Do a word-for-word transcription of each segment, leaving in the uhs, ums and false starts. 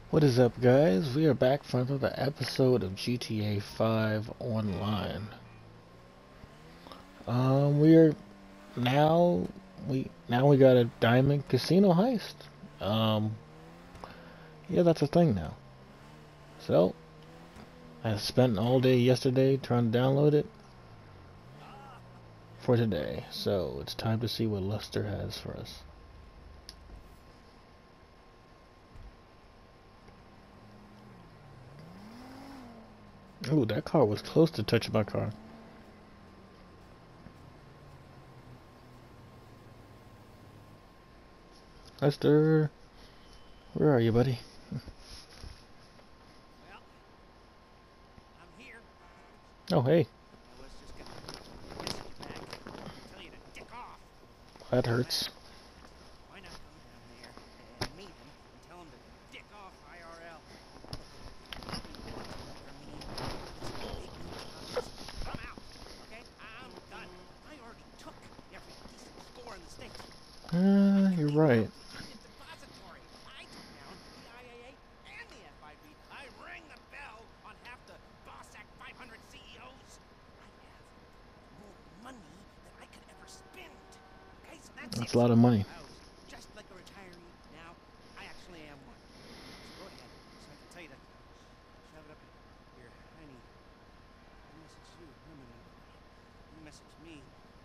What is up, guys? We are back for another episode of G T A five Online. Um, we are now we now we got a diamond casino heist. Um, yeah, that's a thing now. So I spent all day yesterday trying to download it for today. So it's time to see what Lester has for us. Ooh, that car was close to touching my car. Lester, where are you, buddy? Well, I'm here. Oh, hey, I was just gonna message you back and tell you to dick off. that While I'm hurts. at it, why not go down there and meet him and tell him to dick off I R L? What do you want from me? These big new jobs? I'm out, okay? I'm done. I already took every decent score in the States. I Uh, you're cleaned right. out the Union Depository. I took down the I A A and the F I B. I rang the bell on half the Boss Act five hundred C E Os. I have more money than I could ever spend. Okay, so that's That's it. a lot of money. I was just like a retiree. Now I actually am one. So go ahead, so I can tell you to shove it up your hiney. I message you. No, no, no. You message me.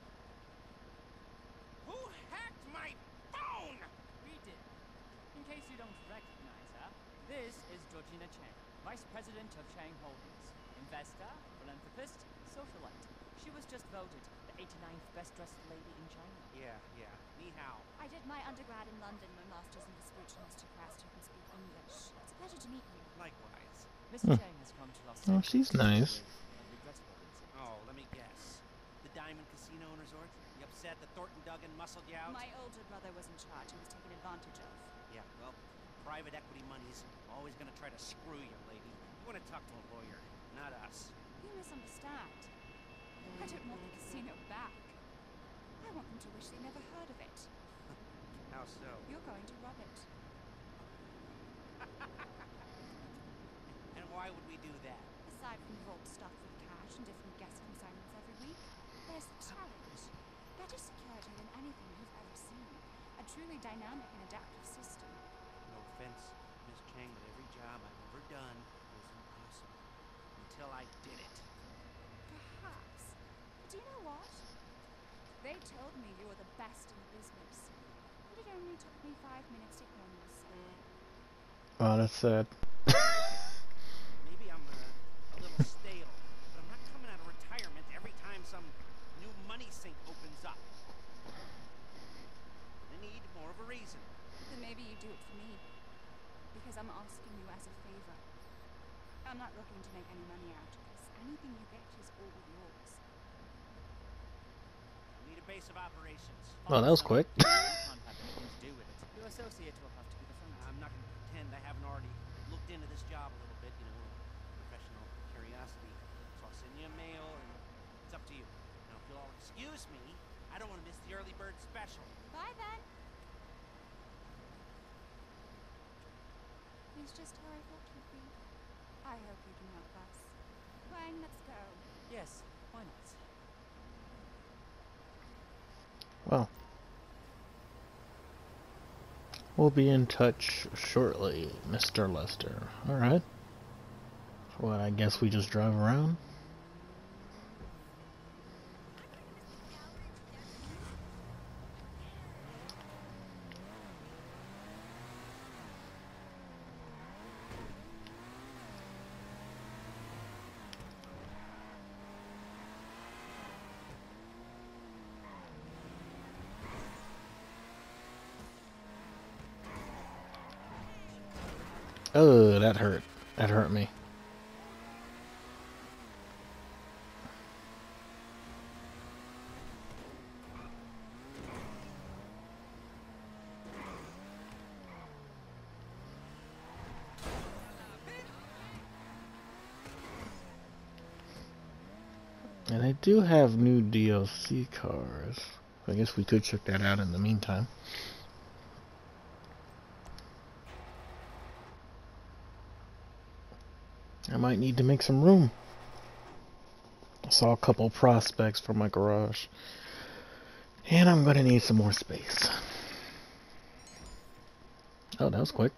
Who hacked my phone? We did. In case you don't recognize her, this is Georgina Chang, Vice President of Chang Holdings. Investor, philanthropist, socialite. She was just voted the eighty-ninth best-dressed lady in China. Yeah, yeah. Ni hao. I did my undergrad in London, my master's in speech and aristocrats who can speak English. It's a pleasure to meet you. Likewise. Missus Hmm. Chang has come to Los Oh, Angeles she's nice. with a regrettable incident. Oh, let me guess. The Diamond Casino and Resort? You upset that Thornton Duggan muscled you out? My older brother was in charge. He was taken advantage of. Yeah, well, private equity money's always gonna try to screw you, lady. You wanna talk to a lawyer, not us. You misunderstand. I don't want the casino back. I want them to wish they never heard of it. How so? You're going to rob it. And why would we do that? Aside from vault stuffed with cash and different guest consignments every week, there's the challenge. Better security than anything you've ever seen. A truly dynamic and adaptive system. No offense, Miss Chang, but every job I've ever done was impossible. Until I did it. Perhaps. But do you know what? They told me you were the best in the business. And it only took me five minutes to hear you say. Oh, that's sad. Maybe I'm uh, a little stale, but I'm not coming out of retirement every time some new money sink opens up. I need more of a reason. Then maybe you do it for me. Because I'm asking you as a favor. I'm not looking to make any money out of this. Anything you get is all yours. I need a base of operations. Oh, that was quick. You can't have anything to do with it. Your associate will have to be the front. I'm not going to pretend I haven't already looked into this job a little bit, you know, professional curiosity. So I'll send you a mail, and it's up to you. Now, if you'll all excuse me, I don't want to miss the early bird special. Bye then. He's just how I thought he'd be. I hope you can help us. Wang, let's go. Yes, why not? Well, we'll be in touch shortly, Mister Lester. Alright. Well, I guess we just drive around. Oh, that hurt. That hurt me. And they do have new D L C cars. I guess we could check that out in the meantime. I might need to make some room. I saw a couple prospects for my garage. And I'm gonna need some more space. Oh, that was quick.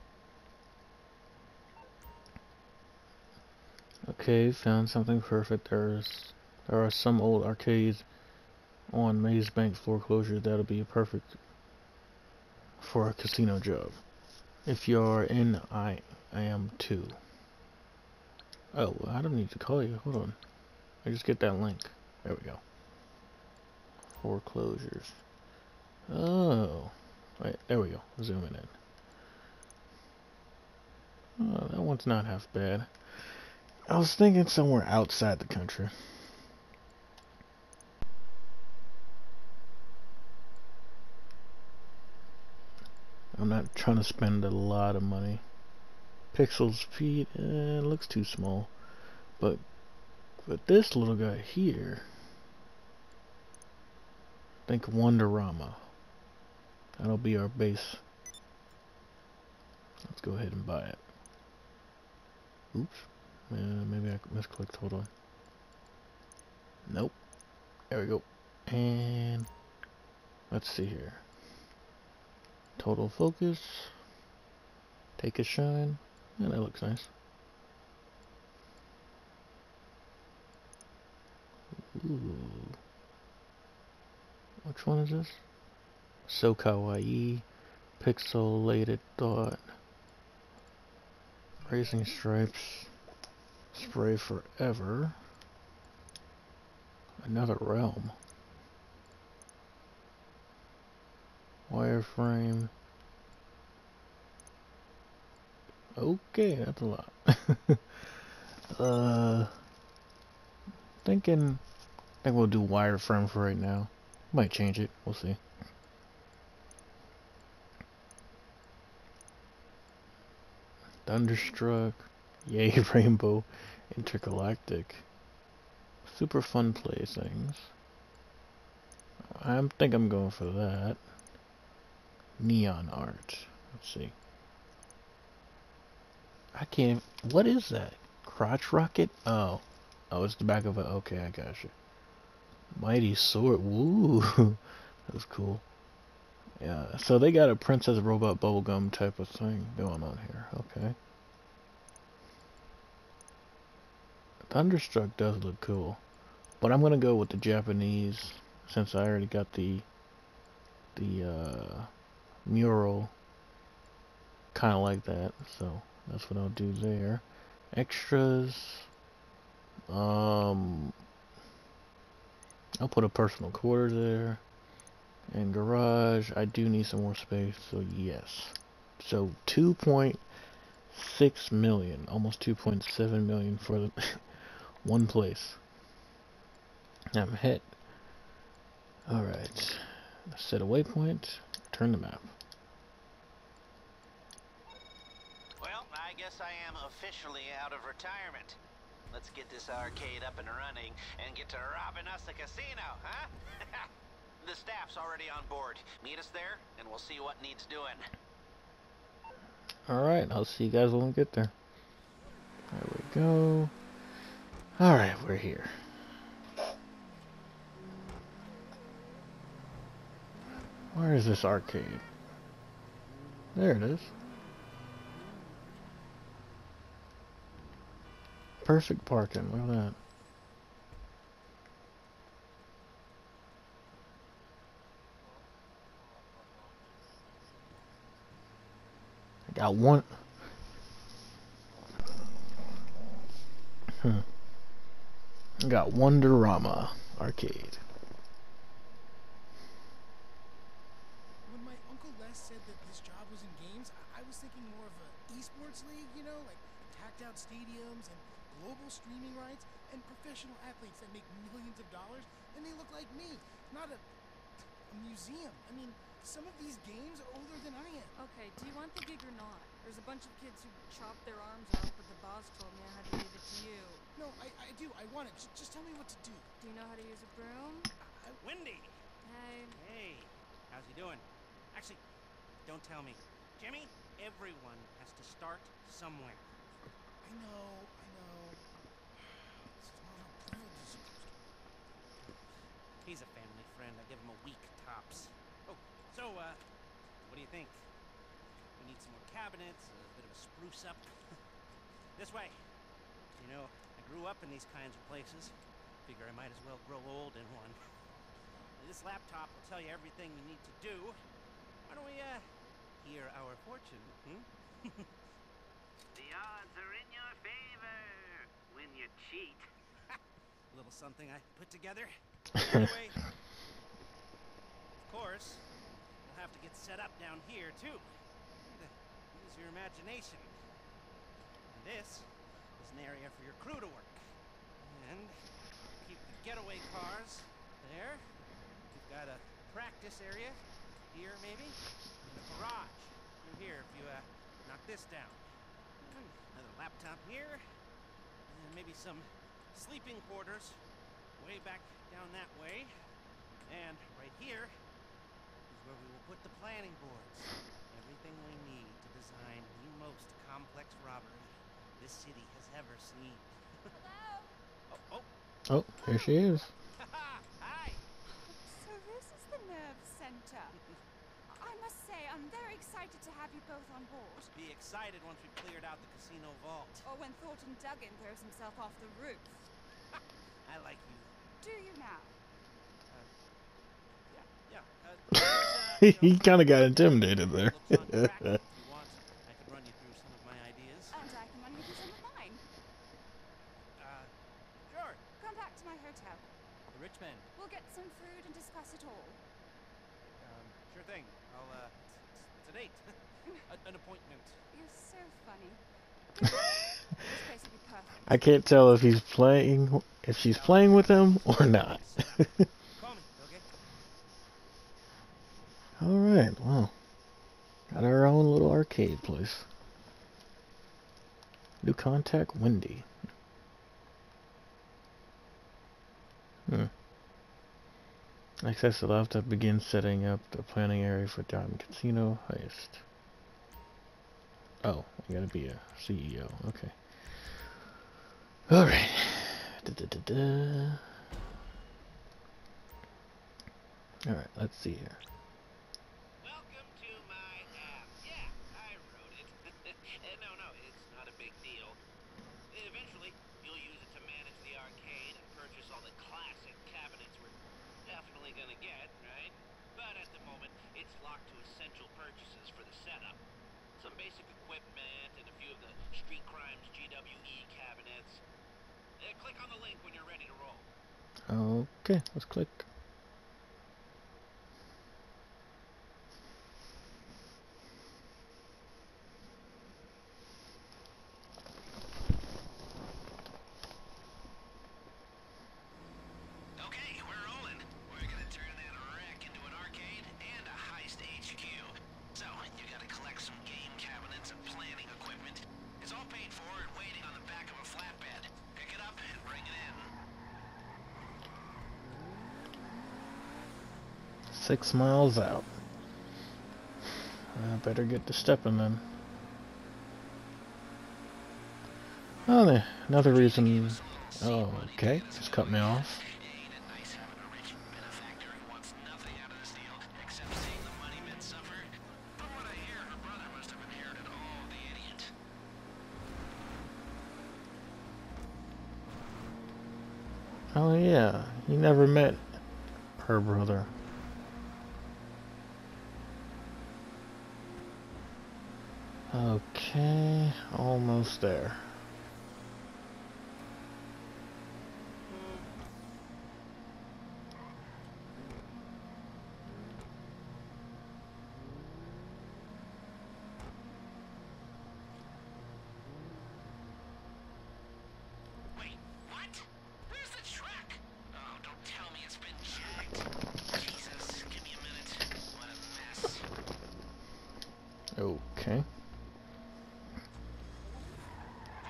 Okay, found something perfect. There's there are some old arcades on Maze Bank foreclosure that'll be perfect for a casino job. If you're in, I I am too. Oh, I don't need to call you. Hold on. I just get that link. There we go. Foreclosures. Oh. Wait, there we go. Zooming in. Oh, that one's not half bad. I was thinking somewhere outside the country. I'm not trying to spend a lot of money. Pixels feet, eh, looks too small. But but this little guy here, I think Wonderama. That'll be our base. Let's go ahead and buy it. Oops. Uh, maybe I misclicked. Hold on. Nope. There we go. And let's see here. Total focus. Take a shine. Yeah, that looks nice. Ooh. Which one is this? So kawaii. Pixelated thought. Racing stripes. Spray forever. Another realm. Wireframe. Okay, that's a lot. uh, thinking, I think we'll do wireframe for right now. Might change it. We'll see. Thunderstruck. Yay, Rainbow. Intergalactic. Super fun play things. I think I'm going for that. Neon art. Let's see. I can't. What is that? Crotch rocket? Oh. Oh, it's the back of it. Okay, I got you. Mighty sword. Woo. That was cool. Yeah. So they got a Princess Robot bubblegum type of thing going on here. Okay. Thunderstruck does look cool. But I'm gonna go with the Japanese since I already got the the uh, mural kind of like that. So that's what I'll do there. Extras. Um, I'll put a personal quarters there. And garage. I do need some more space. So yes. So two point six million, almost two point seven million for the one place. I'm hit. Alright. Set a waypoint. Turn the map. Well, I guess I am officially out of retirement. Let's get this arcade up and running and get to robbing us a casino, huh? The staff's already on board. Meet us there and we'll see what needs doing. Alright, I'll see you guys when we get there. There we go. Alright, we're here. Where is this arcade? There it is. Perfect parking, look at that. I got one. Hmm. I got Wonderama Arcade. When my Uncle Les said that this job was in games, I, I was thinking more of an esports league, you know, like tacked out stadiums and global streaming rights and professional athletes that make millions of dollars and they look like me. Not a, a museum. I mean, some of these games are older than I am. Okay, do you want the gig or not? There's a bunch of kids who chop their arms off, but the boss told me I had to leave it to you. No, I, I do. I want it. Just, just tell me what to do. Do you know how to use a broom? I, Wendy! Hey. Hey, how's he doing? Actually, don't tell me. Jimmy, everyone has to start somewhere. I know, I know. This is not how privilege is supposed to work. He's a family friend. I give him a week tops. Oh, so, uh, what do you think? We need some more cabinets, a bit of a spruce up. This way. You know, I grew up in these kinds of places. Figure I might as well grow old in one. This laptop will tell you everything you need to do. Why don't we, uh, hear our fortune, hmm? The odds are in your favor when you cheat. A little something I put together. Anyway, of course, we'll have to get set up down here, too. Use your imagination. And this is an area for your crew to work. And keep the getaway cars there. We've got a practice area here, maybe, and a garage through here if you uh, knock this down. Another laptop here, and maybe some sleeping quarters way back down that way. And right here is where we will put the planning boards. Everything we need to design the most complex robbery this city has ever seen. Hello? Oh, oh. Oh, here she is. Hi. So this is the nerve center. I must say, I'm very excited to have you both on board. Be excited once we've cleared out the casino vault. Or when Thornton Duggan throws himself off the roof. I like you. Do you now? Yeah, yeah. Uh, there's, uh, He you know, kind of got intimidated there. looks on track. If you want, I could run you through some of my ideas. And I can run you through some of mine. Uh, sure. Come back to my hotel. The rich man. We'll get some food and discuss it all. Um, sure thing. I'll, uh, it's, it's a date. a, an appointment. You're so funny. This place will be perfect. I can't tell if he's playing, if she's playing with him or not. Call me, okay? Alright, well, got our own little arcade place. New contact, Wendy. Hmm. Access the laptop begins setting up the planning area for Diamond Casino heist. Oh, I gotta be a C E O, okay. Alright. Da, da, da, da. Alright, let's see here. Welcome to my app. Yeah, I wrote it. Uh, no, no, it's not a big deal. Eventually, you'll use it to manage the arcade and purchase all the classic cabinets we're definitely gonna get, right? But at the moment, it's locked to essential purchases for the setup. Some basic equipment and a few of the Street Crimes G W E cabinets. Uh, click on the link when you're ready to roll. Okay, let's click. Okay, we're rolling. We're gonna turn that wreck into an arcade and a heist H Q. So, you gotta collect some game cabinets and planning equipment. It's all paid for and waiting on the back of a flatbed. Pick it up and bring it in. Six miles out. I better get to stepping then. Oh, there. Another reason. Oh, okay. Just cut me off. Ain't it nice having a rich benefactor who wants nothing out of this deal except seeing the money men suffer? From what I hear, her brother must have inherited all the idiot. Oh yeah, you never met her brother. Okay, almost there. Wait, what? Where's the truck? Oh, don't tell me it's been jacked. Jesus, give me a minute. What a mess. Okay.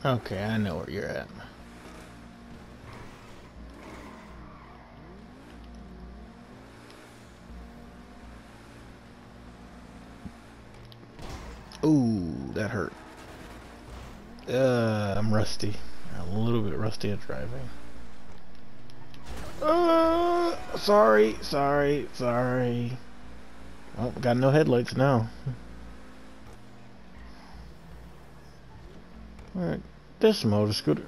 Okay, I know where you're at. Ooh, that hurt. Uh, I'm rusty. A little bit rusty at driving. Uh, sorry, sorry, sorry. Oh, got no headlights now. Alright, this motor scooter.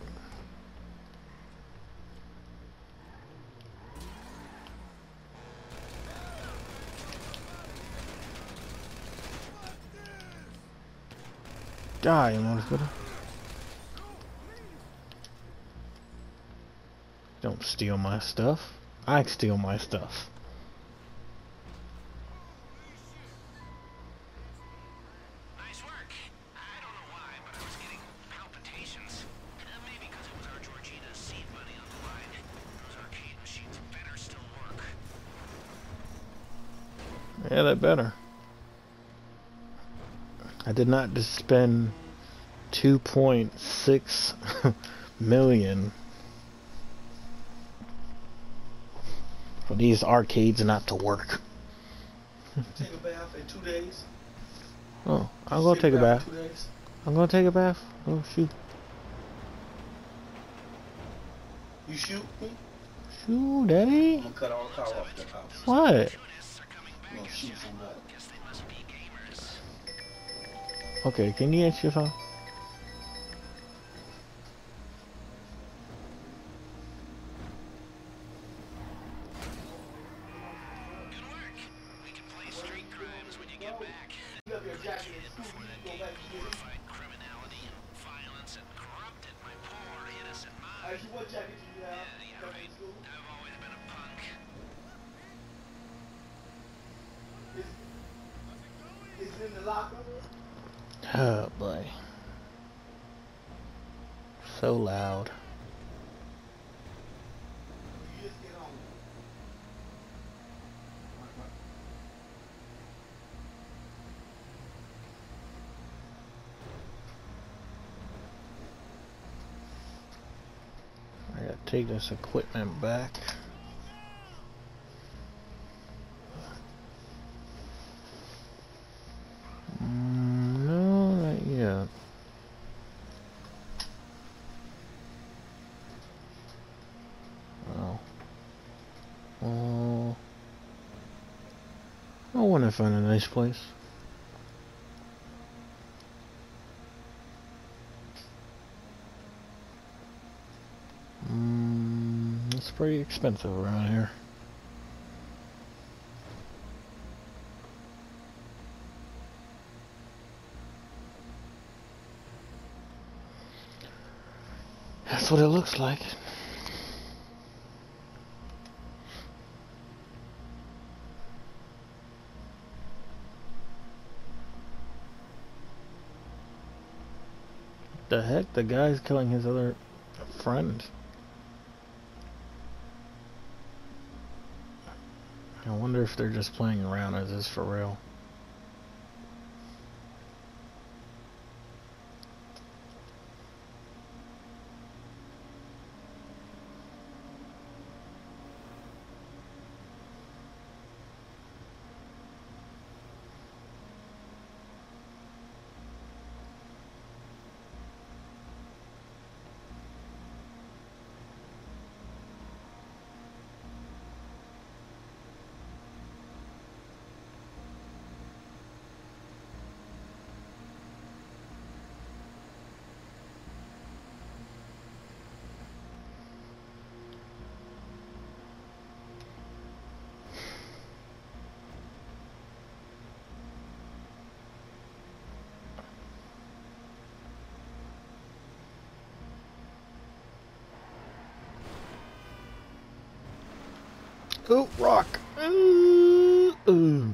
Die, motor scooter. Don't steal my stuff. I steal my stuff. Nice work. I don't know why, but I was getting palpitations. Uh, maybe because it was our Georgina's seed money on the line. Those arcade machines better still work. Yeah, that better. I did not just spend two point six million for these arcades not to work. Take a bath in two days. Oh, I'll go take a bath. in two days. I'm gonna take a bath. Oh shoot. You shoot me? Shoot, daddy. I'm gonna cut all the power off your house. What? I'm gonna shoot somebody. Okay, can you answer your phone? What jacket do you have? I've always been a punk. Is, is it in the locker? Oh boy. So loud. You just get on. I gotta take this equipment back. Mm, no, not yet. Oh. Oh. I want to find a nice place. Mm, it's pretty expensive around here. That's what it looks like. The heck? The guy's killing his other friend. I wonder if they're just playing around or is this for real? Oh, rock! Ooh, ooh.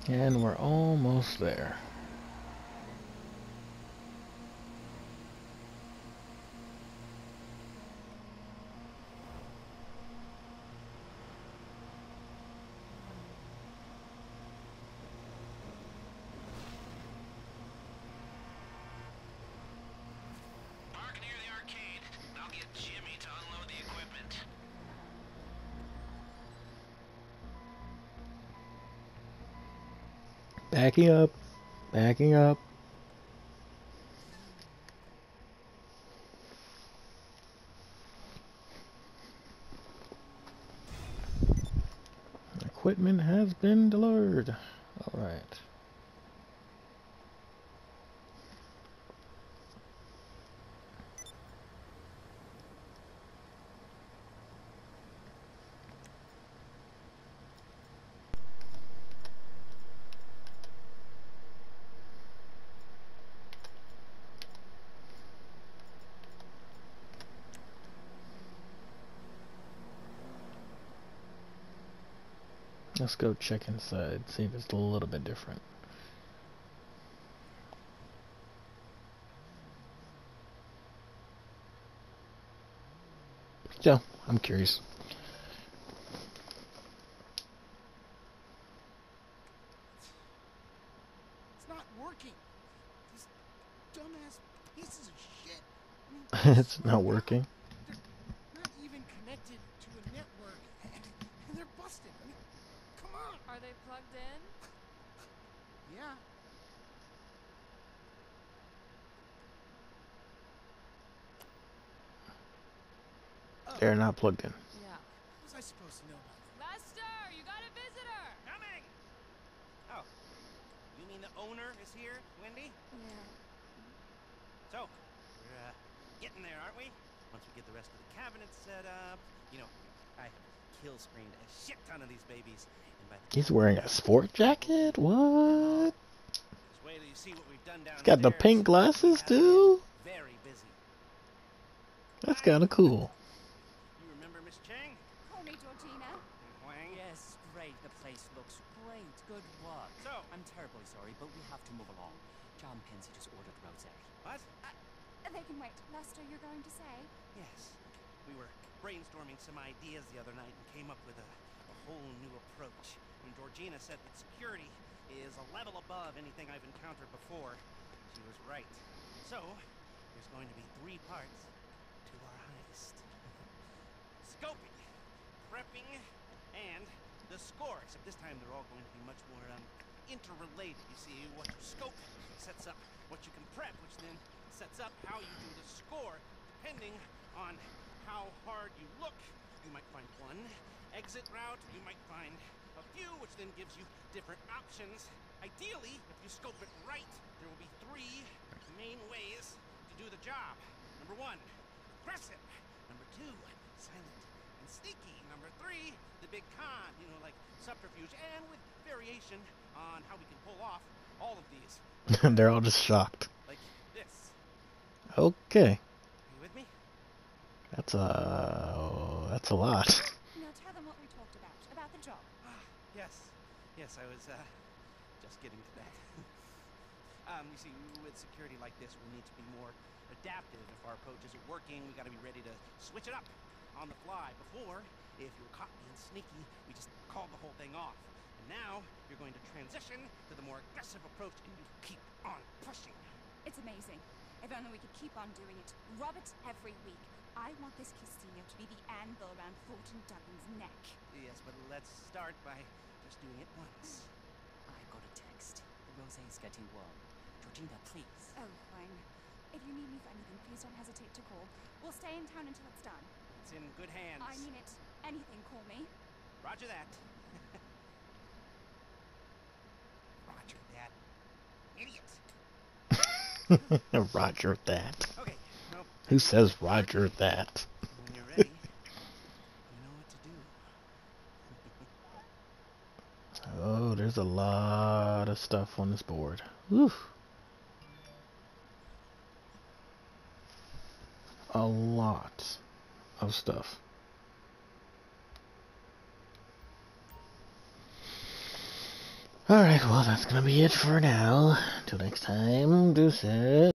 And we're almost there. Park near the arcade. I'll get Jimmy to unload the equipment. Backing up. Backing up. Equipment has been delivered. Alright. Let's go check inside, see if it's a little bit different. Still, I'm curious. It's not working. These dumbass pieces of shit. I mean, It's not working. they're not even connected to a network, and they're busted. I mean, come on. Are they plugged in? Yeah. Oh, They're not plugged in. Yeah. what was I supposed to know about that? Lester, you got a visitor! Coming! Oh, you mean the owner is here, Wendy? Yeah. So, we're uh, getting there, aren't we? Once we get the rest of the cabinet set up, you know, I kill screened a shit ton of these babies. And by the He's wearing a sport jacket? What? Just wait till you see what we've done downstairs. He's got the pink glasses We have been too? Very busy. That's kinda cool. You remember Miss Chang? Call me Georgina. Wang? Yes, great. The place looks great. Good work. So- I'm terribly sorry, but we have to move along. John Pensy just ordered rosé. What? They can wait. Lester, you're going to say? Yes. We were brainstorming some ideas the other night and came up with a, a whole new approach. And Georgina said that security is a level above anything I've encountered before. She was right. So, there's going to be three parts to our heist. Scoping, prepping, and the score. Except this time they're all going to be much more um, interrelated. You see, what you scope sets up what you can prep, which then sets up how you do the score, depending on how hard you look. You might find one exit route, you might find a few, which then gives you different options. Ideally, if you scope it right, there will be three main ways to do the job. Number one, aggressive. Number two, silent and sneaky. Number three, the big con, you know, like subterfuge, and with variation on how we can pull off all of these. They're all just shocked. Like this. Okay. Are you with me? That's a that's a lot. Now tell them what we talked about. About the job. Ah, yes. Yes, I was uh, just getting to that. um, you see, with security like this, we need to be more adaptive. If our approach isn't working, we got to be ready to switch it up on the fly. Before, if you were caught being sneaky, we just called the whole thing off. And now, you're going to transition to the more aggressive approach, and you keep on pushing. It's amazing. If only we could keep on doing it. Rob it every week. I want this casino to be the anvil around Fulton Duggan's neck. Yes, but let's start by just doing it once. I got a text. The rosé is getting warm. Georgina, please. Oh, fine. If you need me for anything, please don't hesitate to call. We'll stay in town until it's done. It's in good hands. I mean it. Anything, call me. Roger that. Roger that. Idiot. Roger that. Okay, nope. Who says Roger that? When you're ready, you know what to do. Oh, there's a lot of stuff on this board. Whew. A lot of stuff. Alright, well, that's gonna be it for now. Till next time, deuces.